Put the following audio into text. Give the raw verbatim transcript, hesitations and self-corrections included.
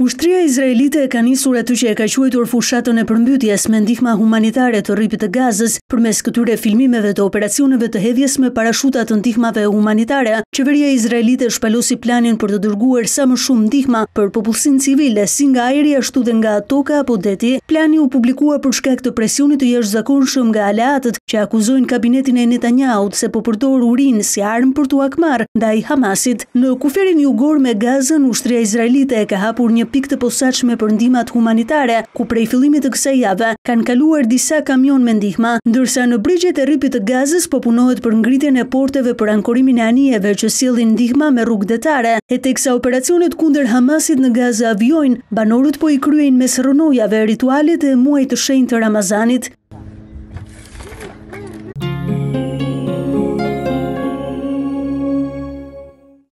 Ushtria izraelite e ka nisur aty që e ka quajtur fushatën e përmbytjes me ndihma humanitare të rripit të Gazës përmes këtyre filmimeve të operacioneve të hedhjes me parashuta të ndihmave humanitare. Qeveria izraelite shpalosi planin për të dërguar sa më shumë ndihma për popullsinë civile, si nga ajri ashtu dhe nga toka apo deti. Plani u publikua për shkak të presionit të jashtëzakonshëm nga aleatët që akuzojnë kabinetin e Netanyahut se po përdor urinë si armë për t'u akmarr ndaj Hamasit. Në kuferin jugor me Gazën, ushtria izraelite e ka hapur një pikë të posaçme për ndihmat humanitare, ku prej fillimit të kësaj jave kanë kaluar disa kamion me ndihma, ndërsa në brigjet e rripit të Gazës po punohet për ngritjen e porteve për ankorimin e anijeve që sjellin ndihma me rrugë detare. E teksa operacionet kundër Hamasit në Gazë avjojnë, banorët po i kryejnë mes rronojave ritualet e muajit të shenjtë të Ramazanit.